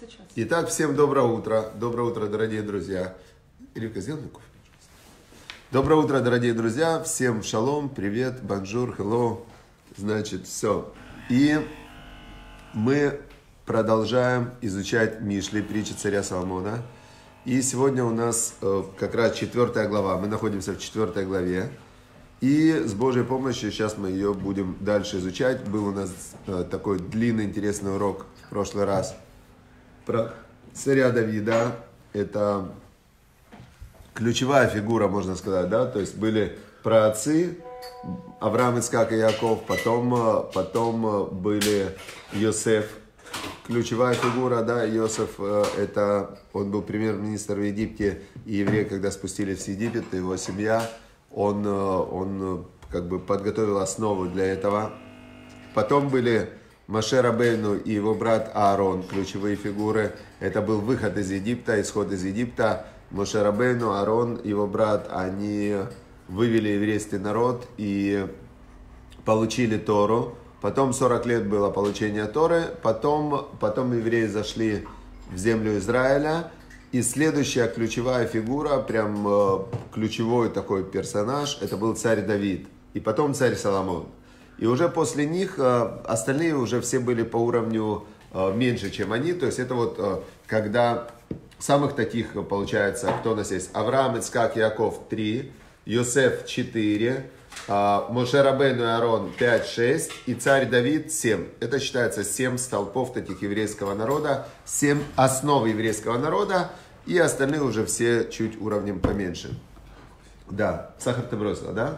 сейчас. Итак, всем доброе утро. Доброе утро, дорогие друзья. Ривка, сделай мне кофе, пожалуйста. Доброе утро, дорогие друзья. Всем шалом, привет, бонжур, hello. Значит, все. И мы продолжаем изучать Мишли, притчи царя Соломона. И сегодня у нас как раз 4 глава. Мы находимся в 4 главе. И с Божьей помощью сейчас мы ее будем дальше изучать. Был у нас такой длинный, интересный урок в прошлый раз про царя Давида. Это ключевая фигура, можно сказать, да? То есть были праотцы Авраам, Ицхак и Яков, потом были Йосеф, ключевая фигура, да, Йосеф, это, он был премьер-министр в Египте, и евреи, когда спустились в Египет, его семья, он как бы подготовил основу для этого. Потом были Моше Рабейну и его брат Аарон, ключевые фигуры. Это был выход из Египта, исход из Египта. Моше Рабейну, Аарон, его брат, они вывели еврейский народ и получили Тору. Потом 40 лет было получение Торы. Потом евреи зашли в землю Израиля. И следующая ключевая фигура, прям ключевой такой персонаж, это был царь Давид. И потом царь Соломон. И уже после них остальные уже все были по уровню меньше, чем они. То есть это вот когда самых таких получается, кто у нас есть? Авраам, Ицхак, Яков 3, Йосеф 4, Моше Рабейну и Аарон 5-6 и царь Давид 7. Это считается 7 столпов таких еврейского народа, 7 основ еврейского народа. И остальные уже все чуть уровнем поменьше. Да, сахар ты бросила, да?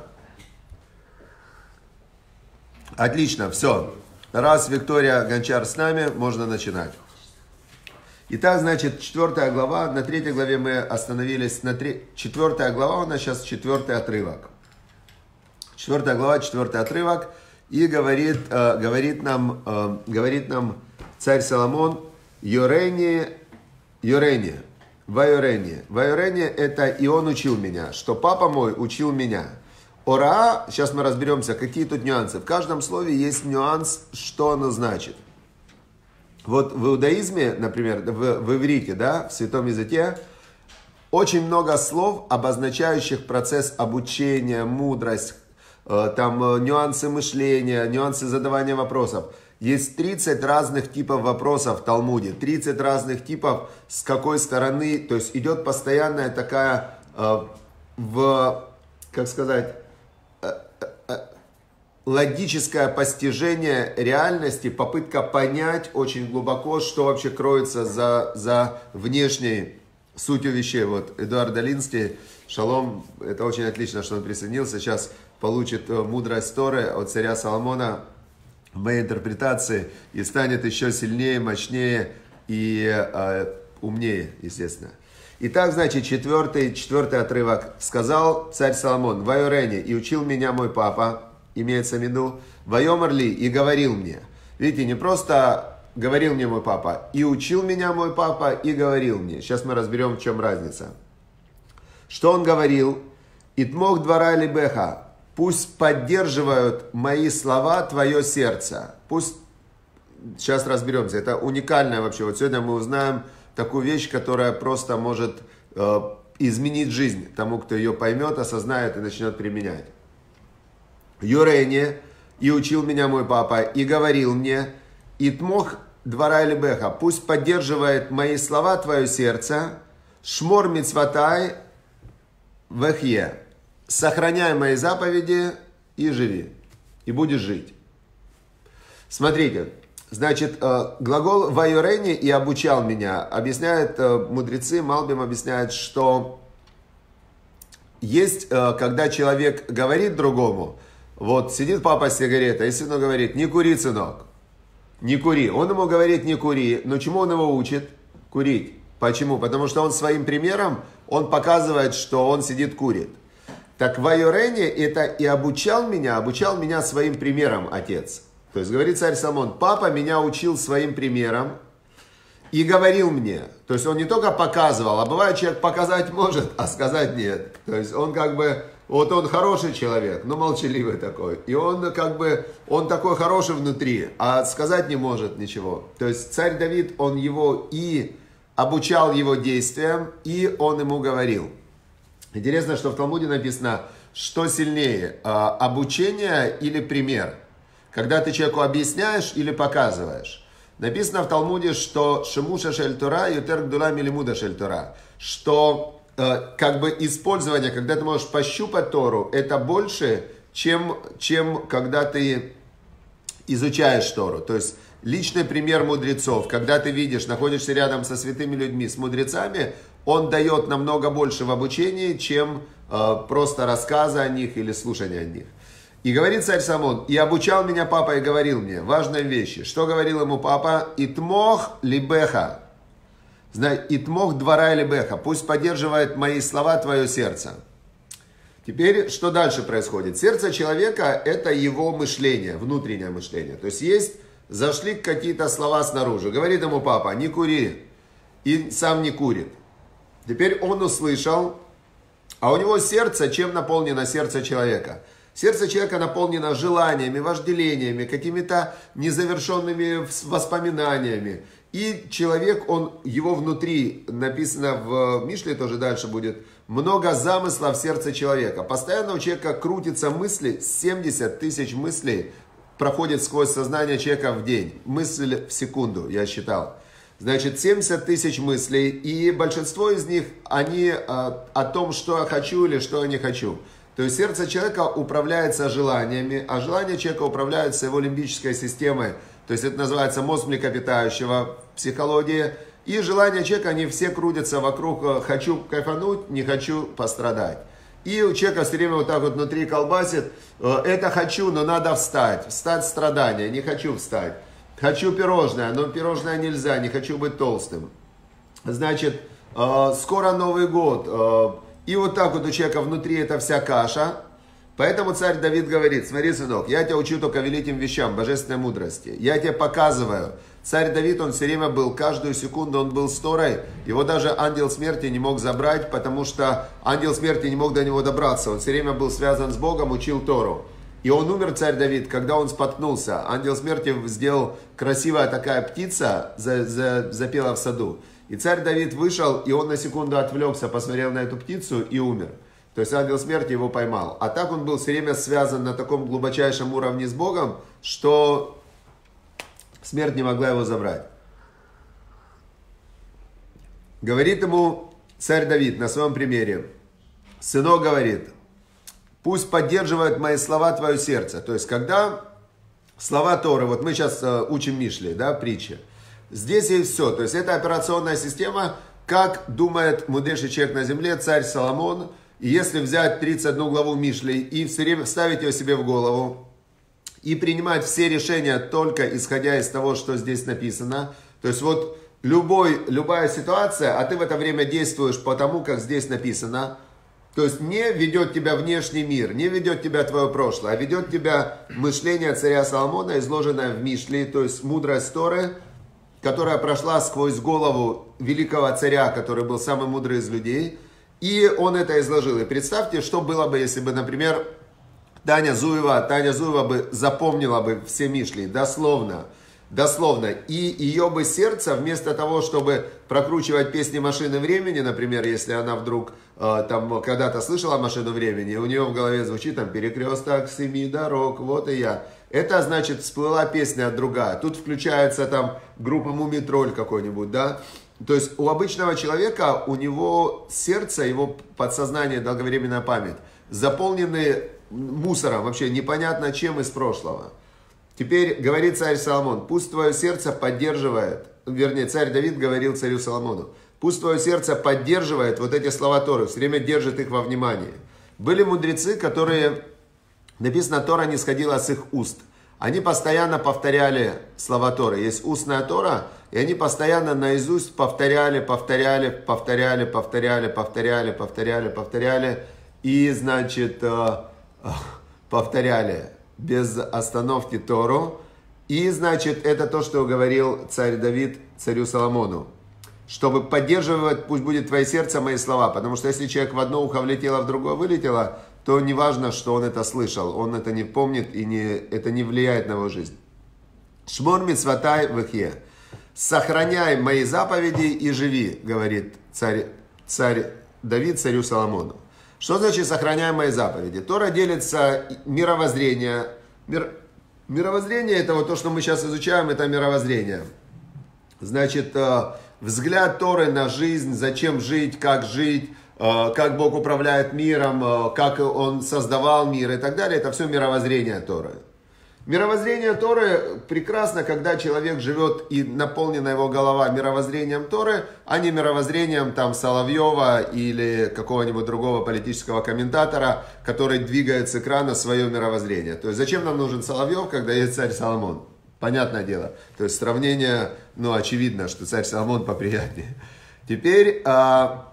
Отлично, все. Раз Виктория Гончар с нами, можно начинать. Итак, значит, 4 глава. На 3 главе мы остановились. 4 глава у нас сейчас 4 отрывок. 4 глава, 4 отрывок. И говорит нам царь Соломон: Йорени, Вайорене, это и он учил меня, что папа мой учил меня. Ора, сейчас мы разберемся, какие тут нюансы. В каждом слове есть нюанс, что оно значит. Вот в иудаизме, например, в иврите, да, в святом языке, очень много слов, обозначающих процесс обучения, мудрость, там нюансы мышления, нюансы задавания вопросов. Есть 30 разных типов вопросов в Талмуде, 30 разных типов, с какой стороны, то есть идет постоянная такая, логическое постижение реальности, попытка понять очень глубоко, что вообще кроется за внешней сутью вещей. Вот Эдуард Долинский, шалом, это очень отлично, что он присоединился, сейчас получит мудрость Торы от царя Соломона в моей интерпретации и станет еще сильнее, мощнее и умнее, естественно. Итак, значит, 4 отрывок. Сказал царь Соломон: Вайорене, и учил меня мой папа, имеется в виду, Вайомар ли, и говорил мне. Видите, не просто говорил мне мой папа, и учил меня мой папа, и говорил мне. Сейчас мы разберем, в чем разница. Что он говорил? Итмох двора либеха. Пусть поддерживают мои слова твое сердце. Пусть, сейчас разберемся, это уникальное вообще. Вот сегодня мы узнаем такую вещь, которая просто может изменить жизнь тому, кто ее поймет, осознает и начнет применять. Юрене, и учил меня мой папа, и говорил мне: Итмох двора либеха, пусть поддерживает мои слова твое сердце, шмор мицватай вехье. Сохраняй мои заповеди и живи, и будешь жить. Смотрите, значит, глагол «вайорене» и «обучал меня» объясняют мудрецы, Малбим объясняет, что есть, когда человек говорит другому, вот сидит папа с сигаретой, и сыну говорит: не кури, сынок, не кури. Он ему говорит: не кури, но чему он его учит? Курить. Почему? Потому что он своим примером, он показывает, что он сидит, курит. Так вайорене это и обучал меня своим примером, отец. То есть говорит царь Соломон: папа меня учил своим примером и говорил мне. То есть он не только показывал, а бывает человек показать может, а сказать нет. То есть он как бы вот он хороший человек, но молчаливый такой. И он как бы, он такой хороший внутри, а сказать не может ничего. То есть царь Давид, он его и обучал его действиям, и он ему говорил. Интересно, что в Талмуде написано, что сильнее, обучение или пример. Когда ты человеку объясняешь или показываешь. Написано в Талмуде, что «Шемуша шель Тора ютер гдула милимуда шель Тора», что как бы использование, когда ты можешь пощупать Тору, это больше, чем когда ты изучаешь Тору. То есть личный пример мудрецов, когда ты видишь, находишься рядом со святыми людьми, с мудрецами, он дает намного больше в обучении, чем просто рассказы о них или слушание о них. И говорит царь Соломон: «И обучал меня папа и говорил мне важные вещи». Что говорил ему папа? «Итмох либеха». «Итмох двора либеха». Пусть поддерживает мои слова твое сердце. Теперь, что дальше происходит? Сердце человека – это его мышление, внутреннее мышление. То есть зашли какие-то слова снаружи. Говорит ему папа: «Не кури». И сам не курит. Теперь он услышал, а у него сердце, чем наполнено сердце человека? Сердце человека наполнено желаниями, вожделениями, какими-то незавершенными воспоминаниями. И человек, его внутри, написано в Мишле, тоже дальше будет, много замыслов в сердце человека. Постоянно у человека крутятся мысли, 70 тысяч мыслей проходит сквозь сознание человека в день. Мысль в секунду, я считал. Значит, 70 тысяч мыслей, и большинство из них, они о том, что я хочу или что я не хочу. То есть сердце человека управляется желаниями, а желания человека управляются его лимбической системой. То есть это называется мозг млекопитающего в психологии. И желания человека, они все крутятся вокруг «хочу кайфануть, не хочу пострадать». И у человека все время вот так вот внутри колбасит: это хочу, но надо встать. Встать страдания, не хочу встать. Хочу пирожное, но пирожное нельзя, не хочу быть толстым. Значит, скоро Новый год. И вот так вот у человека внутри эта вся каша. Поэтому царь Давид говорит: смотри, сынок, я тебя учу только великим вещам, божественной мудрости. Я тебе показываю. Царь Давид, он все время был, каждую секунду он был с Торой. Его даже ангел смерти не мог забрать, потому что ангел смерти не мог до него добраться. Он все время был связан с Богом, учил Тору. И он умер, царь Давид, когда он споткнулся. Ангел смерти сделал, красивая такая птица, запела в саду. И царь Давид вышел, и он на секунду отвлекся, посмотрел на эту птицу и умер. То есть ангел смерти его поймал. А так он был все время связан на таком глубочайшем уровне с Богом, что смерть не могла его забрать. Говорит ему царь Давид на своем примере. Сынок, говорит, пусть поддерживает мои слова твое сердце. То есть когда слова Торы, вот мы сейчас учим Мишли, да, притчи. Здесь есть все. То есть это операционная система, как думает мудрейший человек на земле, царь Соломон. И если взять 31 главу Мишли и все время вставить ее себе в голову, и принимать все решения только исходя из того, что здесь написано. То есть вот любая ситуация, а ты в это время действуешь по тому, как здесь написано. То есть не ведет тебя внешний мир, не ведет тебя твое прошлое, а ведет тебя мышление царя Соломона, изложенное в Мишле, то есть мудрость Торы, которая прошла сквозь голову великого царя, который был самый мудрый из людей. И он это изложил. И представьте, что было бы, если бы, например, Таня Зуева бы запомнила бы все Мишли, дословно. И ее бы сердце, вместо того, чтобы прокручивать песни «Машины времени», например, если она вдруг там когда-то слышала «Машину времени», у нее в голове звучит там «Перекресток 7 дорог, вот и я». Это значит, всплыла песня другая. Тут включается там группа «Мумий-тролль» какой-нибудь, да? То есть у обычного человека, у него сердце, его подсознание, долговременная память заполнены мусором, вообще непонятно чем из прошлого. Теперь говорит царь Соломон, пусть твое сердце поддерживает, вернее, царь Давид говорил царю Соломону, пусть твое сердце поддерживает вот эти слова Торы, все время держит их во внимании. Были мудрецы, которые, написано, Тора не сходила с их уст. Они постоянно повторяли слова Торы. Есть устная Тора, и они постоянно наизусть повторяли. И, значит, повторяли без остановки Тору. И, значит, это то, что говорил царь Давид царю Соломону. Чтобы поддерживать, пусть будет твое сердце мои слова. Потому что если человек в одно ухо влетело, в другое вылетело, то не важно, что он это слышал, он это не помнит и это не влияет на его жизнь. Шмор мицватай вехе. Сохраняй мои заповеди и живи, говорит царь Давид царю Соломону. Что значит сохраняй мои заповеди? Тора делится мировоззрение. Мировоззрение это вот то, что мы сейчас изучаем, это мировоззрение. Значит, взгляд Торы на жизнь, зачем жить, как Бог управляет миром, как Он создавал мир и так далее. Это все мировоззрение Торы. Мировоззрение Торы прекрасно, когда человек живет и наполнена его голова мировоззрением Торы, а не мировоззрением там Соловьева или какого-нибудь другого политического комментатора, который двигает с экрана свое мировоззрение. То есть зачем нам нужен Соловьев, когда есть царь Соломон? Понятное дело. То есть сравнение, очевидно, что царь Соломон поприятнее. Теперь, но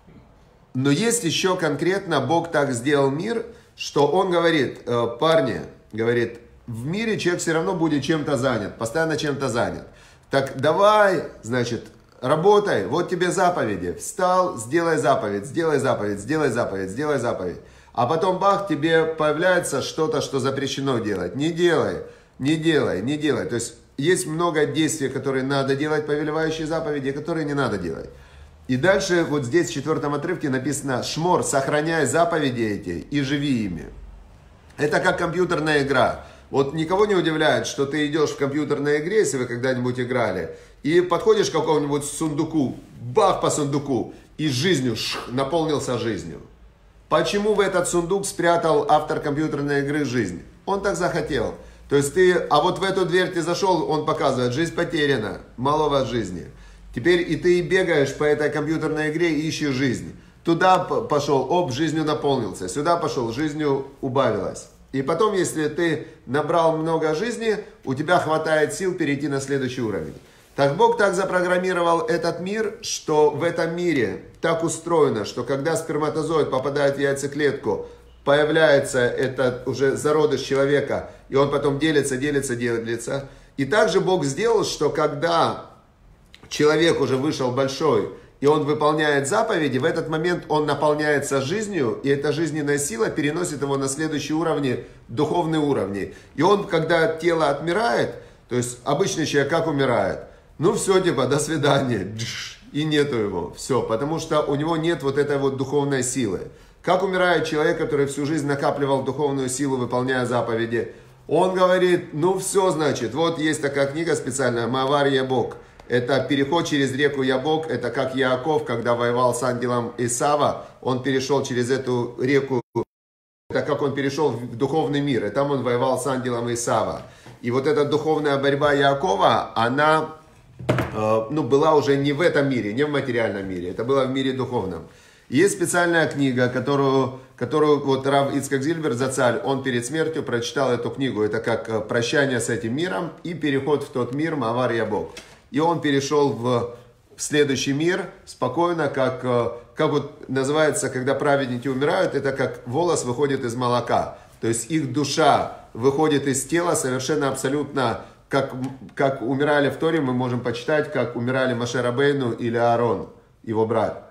есть еще конкретно, Бог так сделал мир, что Он говорит, парни, говорит, в мире человек все равно будет чем-то занят, постоянно чем-то занят. Так давай, значит, работай, вот тебе заповеди. Встал, сделай заповедь, сделай заповедь, сделай заповедь, сделай заповедь. А потом бах, тебе появляется что-то, что запрещено делать. Не делай, не делай, не делай. То есть есть много действий, которые надо делать, повелевающие заповеди, которые не надо делать. И дальше вот здесь в 4 отрывке написано «Шмор, сохраняй заповеди эти и живи ими». Это как компьютерная игра. Вот никого не удивляет, что ты идешь в компьютерной игре, если вы когда-нибудь играли, и подходишь к какому-нибудь сундуку, бах по сундуку, и жизнью, наполнился жизнью. Почему в этот сундук спрятал автор компьютерной игры жизнь? Он так захотел. То есть а вот в эту дверь ты зашел, он показывает, жизнь потеряна, мало у вас жизни. Теперь и ты бегаешь по этой компьютерной игре и ищешь жизнь. Туда пошел, жизнью наполнился, сюда пошел, жизнью убавилась. И потом, если ты набрал много жизни, у тебя хватает сил перейти на следующий уровень. Так Бог так запрограммировал этот мир, что в этом мире так устроено, что когда сперматозоид попадает в яйцеклетку, появляется этот уже зародыш человека, и он потом делится. И также Бог сделал, что когда человек уже вышел большой, и он выполняет заповеди, в этот момент он наполняется жизнью, и эта жизненная сила переносит его на следующие уровни, духовные уровни. И он, когда тело отмирает, то есть обычный человек как умирает? Все, до свидания, и нету его, все, потому что у него нет вот этой вот духовной силы. Как умирает человек, который всю жизнь накапливал духовную силу, выполняя заповеди? Он говорит, все, значит, вот есть такая книга специальная, Маавар Ябок. Это переход через реку Ябок, это как Яаков, когда воевал с ангелом Исава, он перешел через эту реку, это как он перешел в духовный мир, и там он воевал с ангелом Исава. И вот эта духовная борьба Яакова, она была уже не в этом мире, не в материальном мире, это было в мире духовном. Есть специальная книга, которую вот Рав Ицхак Зильбер Зацаль, он перед смертью прочитал эту книгу, это как прощание с этим миром и переход в тот мир Маавар Ябок. И он перешел в следующий мир спокойно, как вот называется, когда праведники умирают, это как волос выходит из молока. То есть их душа выходит из тела совершенно абсолютно, как умирали в Торе, мы можем почитать, как умирали Моше Рабейну или Аарон, его брат.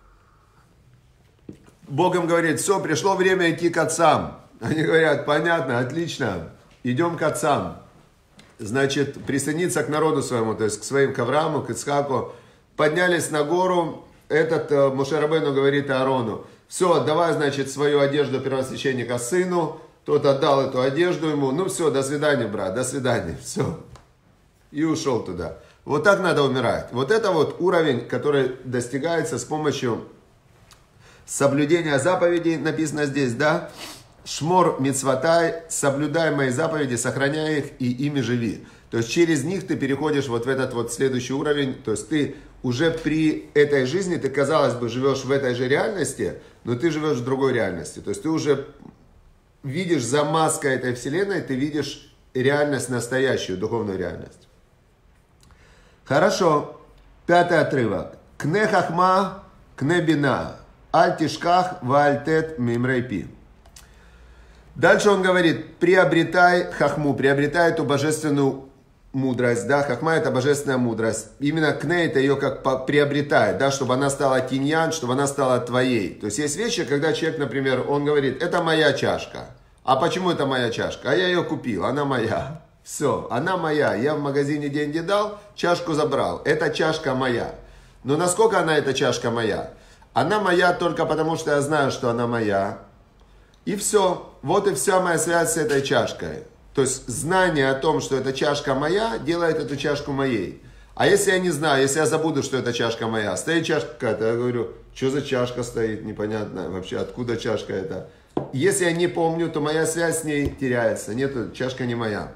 Бог им говорит, все, пришло время идти к отцам. Они говорят, понятно, отлично, идем к отцам. Значит, присоединиться к народу своему, то есть к своим к Аврааму, к Ицхаку. Поднялись на гору, Моше Рабейну говорит Аарону, все, отдавай, значит, свою одежду первосвященника сыну, тот отдал эту одежду ему, все, до свидания, брат, до свидания, все. И ушел туда. Вот так надо умирать. Вот это вот уровень, который достигается с помощью соблюдения заповедей, написано здесь, да? Шмор мицватай, соблюдай мои заповеди, сохраняй их и ими живи. То есть через них ты переходишь вот в этот вот следующий уровень. То есть ты уже при этой жизни, ты, казалось бы, живешь в этой же реальности, но ты живешь в другой реальности. То есть ты уже видишь за маской этой вселенной, ты видишь реальность настоящую, духовную реальность. Хорошо. 5 отрывок. Кне хахма, кне бина, аль тишках ва аль тет мимрейпи. Дальше он говорит, приобретай хахму, приобретай эту божественную мудрость, да, хахма это божественная мудрость. Именно кне это ее как приобретает, да, чтобы она стала тиньян, чтобы она стала твоей. То есть есть вещи, когда человек, например, он говорит, это моя чашка. А почему это моя чашка? А я ее купил, она моя. Все, она моя. Я в магазине деньги дал, чашку забрал. Эта чашка моя. Но насколько она, эта чашка моя? Она моя только потому, что я знаю, что она моя. И все. Вот и вся моя связь с этой чашкой. То есть знание о том, что эта чашка моя, делает эту чашку моей. А если я не знаю, если я забуду, что эта чашка моя, стоит чашка какая-то, я говорю, что за чашка стоит, непонятно вообще, откуда чашка эта. Если я не помню, то моя связь с ней теряется. Нет, чашка не моя.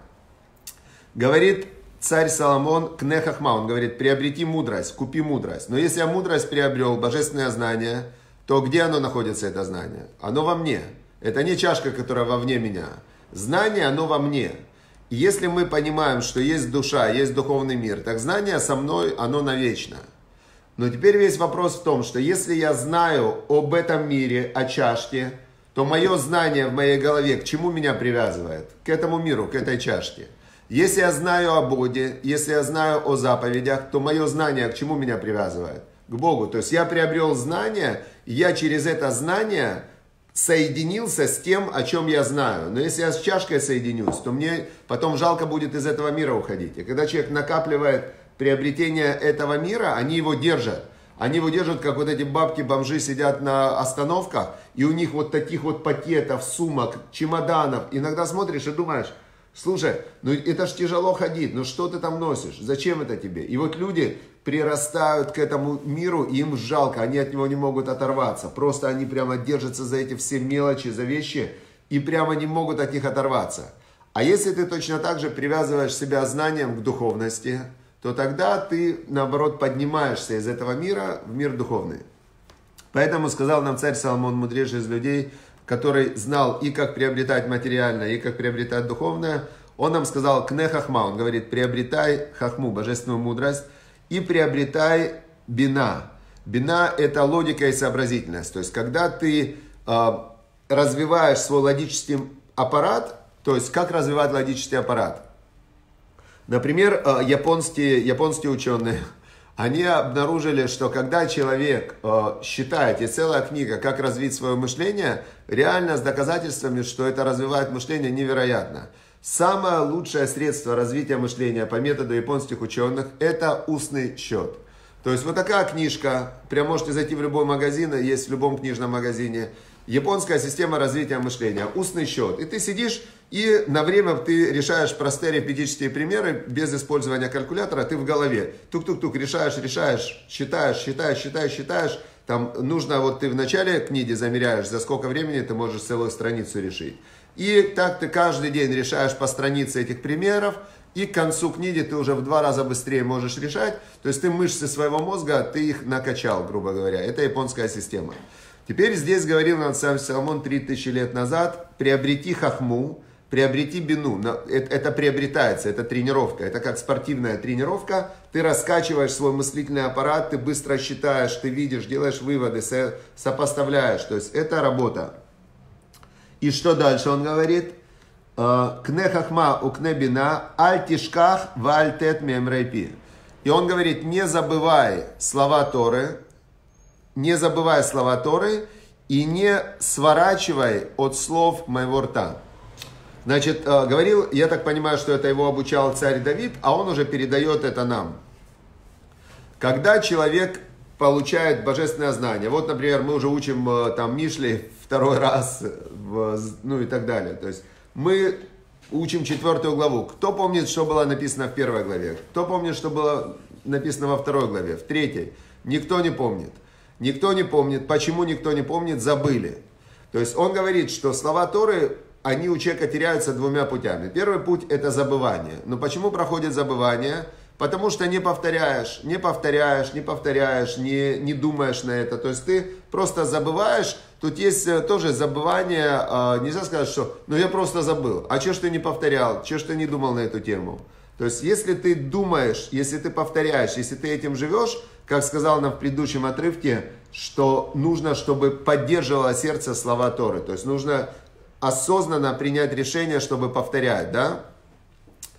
Говорит царь Соломон, кне хахма, он говорит, приобрети мудрость, купи мудрость. Но если я мудрость приобрел, божественное знание, то где оно находится, это знание? Оно во мне. Это не чашка, которая вовне меня. Знание, оно во мне. И если мы понимаем, что есть душа, есть духовный мир, так знание со мной, оно навечно. Но теперь весь вопрос в том, что если я знаю об этом мире, о чашке, то мое знание в моей голове к чему меня привязывает? К этому миру, к этой чашке. Если я знаю о Боге, если я знаю о заповедях, то мое знание к чему меня привязывает? К Богу. То есть я приобрел знание, и я через это знание соединился с тем, о чем я знаю. Но если я с чашкой соединюсь, то мне потом жалко будет из этого мира уходить. И когда человек накапливает приобретение этого мира, они его держат. Они его держат, как вот эти бабки-бомжи сидят на остановках, и у них вот таких вот пакетов, сумок, чемоданов. Иногда смотришь и думаешь, слушай, ну это ж тяжело ходить, ну что ты там носишь, зачем это тебе? И вот люди прирастают к этому миру, и им жалко, они от него не могут оторваться. Просто они прямо держатся за эти все мелочи, за вещи, и прямо не могут от них оторваться. А если ты точно так же привязываешь себя знанием к духовности, то тогда ты, наоборот, поднимаешься из этого мира в мир духовный. Поэтому сказал нам царь Соломон, мудрейший из людей, который знал и как приобретать материальное, и как приобретать духовное, он нам сказал кне хахма, он говорит, приобретай хахму, божественную мудрость, и приобретай бина. Бина – это логика и сообразительность. То есть, когда ты развиваешь свой логический аппарат, то есть, как развивать логический аппарат? Например, японские ученые, они обнаружили, что когда человек считает, есть целая книга «Как развить свое мышление», реально с доказательствами, что это развивает мышление, невероятно. Самое лучшее средство развития мышления по методу японских ученых – это устный счет. То есть вот такая книжка, прям можете зайти в любой магазин, есть в любом книжном магазине. Японская система развития мышления, устный счет. И ты сидишь, и на время ты решаешь простые арифметические примеры без использования калькулятора, ты в голове. Тук-тук-тук, решаешь, считаешь. Там нужно, вот ты в начале книги замеряешь, за сколько времени ты можешь целую страницу решить. И так ты каждый день решаешь по странице этих примеров, и к концу книги ты уже в 2 раза быстрее можешь решать. То есть ты мышцы своего мозга, ты их накачал, грубо говоря. Это японская система. Теперь здесь говорил нам сам Соломон 3000 лет назад, приобрети хахму, приобрети бину. Это приобретается, это тренировка. Это как спортивная тренировка. Ты раскачиваешь свой мыслительный аппарат, ты быстро считаешь, ты видишь, делаешь выводы, сопоставляешь. То есть это работа. И что дальше он говорит? Кне хахма у кне бина, аль тишках валь тет мемрейпи. И он говорит, не забывай слова Торы и не сворачивай от слов моего рта. Значит, говорил, я так понимаю, что это его обучал царь Давид, а он уже передает это нам. Когда человек получает божественное знание, вот, например, мы уже учим там Мишли 2 раз, ну и так далее. То есть мы учим 4 главу. Кто помнит, что было написано в 1 главе? Кто помнит, что было написано во 2 главе? В 3? Никто не помнит. Никто не помнит. Почему никто не помнит? Забыли. То есть он говорит, что слова Торы, они у человека теряются 2 путями. Первый путь – это забывание. Но почему проходит забывание? Потому что не повторяешь, не думаешь на это. То есть ты просто забываешь. Тут есть тоже забывание. Нельзя сказать, что ну я просто забыл. А что ж ты не повторял? Что ж ты не думал на эту тему? То есть если ты думаешь, если ты повторяешь, если ты этим живешь, как сказал нам в предыдущем отрывке, что нужно, чтобы поддерживало сердце слова Торы. То есть нужно осознанно принять решение, чтобы повторять, да?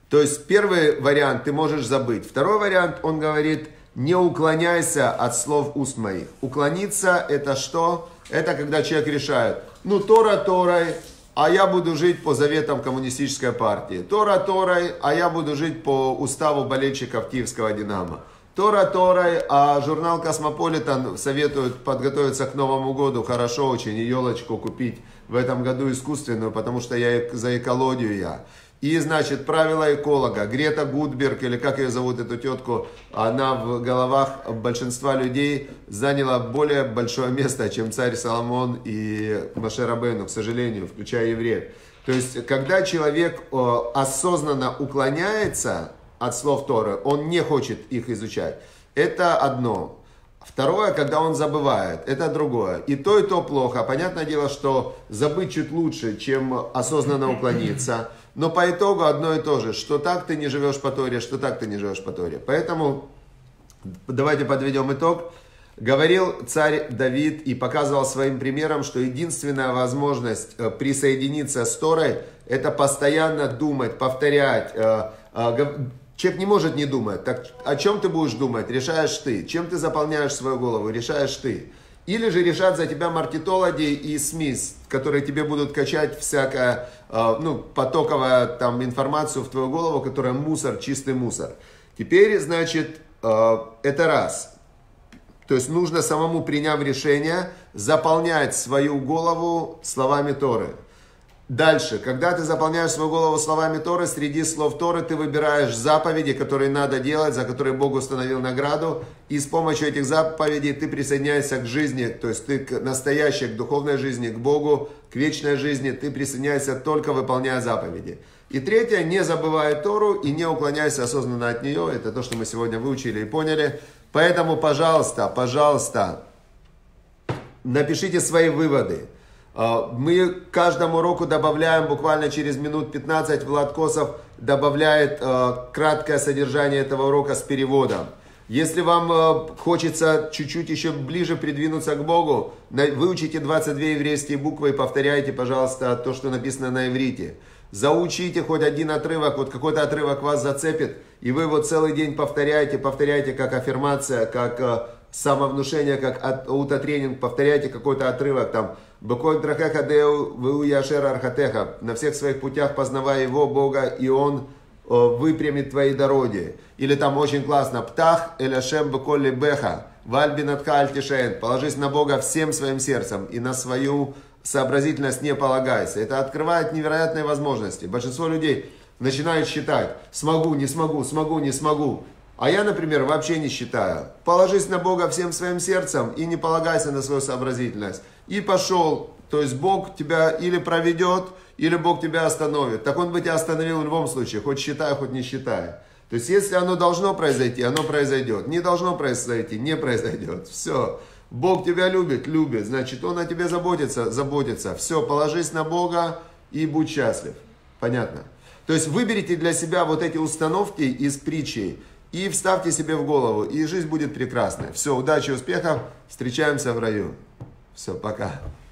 То есть первый вариант ты можешь забыть. Второй вариант, он говорит, не уклоняйся от слов уст моих. Уклониться это что? Это когда человек решает, ну Тора Торой, а я буду жить по заветам коммунистической партии. Тора Торой, а я буду жить по уставу болельщиков киевского Динамо. Тора Торой, а журнал Космополитен советует подготовиться к Новому году хорошо очень и елочку купить в этом году искусственную, потому что я за экологию я. И, значит, правило эколога. Грета Гудберг, или как ее зовут, эту тетку, она в головах большинства людей заняла более большое место, чем царь Соломон и Моше Рабейну, к сожалению, включая евреев. То есть, когда человек осознанно уклоняется от слов Торы, он не хочет их изучать. Это одно. Второе, когда он забывает, это другое. И то плохо. Понятное дело, что забыть чуть лучше, чем осознанно уклониться. Но по итогу одно и то же, что так ты не живешь по Торе, что так ты не живешь по Торе. Поэтому давайте подведем итог. Говорил царь Давид и показывал своим примером, что единственная возможность присоединиться с Торой, это постоянно думать, повторять. Человек не может не думать. Так о чем ты будешь думать? Решаешь ты. Чем ты заполняешь свою голову? Решаешь ты. Или же решат за тебя маркетологи и СМИ, которые тебе будут качать всякое, потоковая там информацию в твою голову, которая мусор, чистый мусор. Теперь, значит, это раз. То есть нужно самому, приняв решение, заполнять свою голову словами Торы. Дальше, когда ты заполняешь свою голову словами Торы, среди слов Торы ты выбираешь заповеди, которые надо делать, за которые Бог установил награду, и с помощью этих заповедей ты присоединяешься к жизни, то есть ты к настоящей, к духовной жизни, к Богу, к вечной жизни, ты присоединяешься только выполняя заповеди. И третье, не забывай Тору и не уклоняйся осознанно от нее, это то, что мы сегодня выучили и поняли. Поэтому, пожалуйста, напишите свои выводы. Мы каждому уроку добавляем, буквально через минут 15, Влад Косов добавляет краткое содержание этого урока с переводом. Если вам хочется чуть-чуть еще ближе придвинуться к Богу, выучите 22 еврейские буквы и повторяйте, пожалуйста, то, что написано на иврите. Заучите хоть один отрывок, вот какой-то отрывок вас зацепит, и вы его целый день повторяйте как аффирмация, как самовнушение, как аутотренинг, повторяйте какой-то отрывок, там, «Беколь драхеха деу веу яшер архатеха», на всех своих путях познавай его, Бога, и он выпрямит твои дороги. Или там очень классно, «Птах эляшем беколь либеха, вальбинатха альтишен», положись на Бога всем своим сердцем и на свою сообразительность не полагайся. Это открывает невероятные возможности. Большинство людей начинают считать, смогу, не смогу, смогу, не смогу. А я, например, вообще не считаю. Положись на Бога всем своим сердцем и не полагайся на свою сообразительность. И пошел. То есть Бог тебя или проведет, или Бог тебя остановит. Так Он бы тебя остановил в любом случае, хоть считая, хоть не считая. То есть если оно должно произойти, оно произойдет. Не должно произойти, не произойдет. Все. Бог тебя любит, значит Он о тебе заботится. Все, положись на Бога и будь счастлив. Понятно? То есть выберите для себя вот эти установки из притчи и вставьте себе в голову, и жизнь будет прекрасной. Все, удачи, успехов, встречаемся в раю. Все, пока.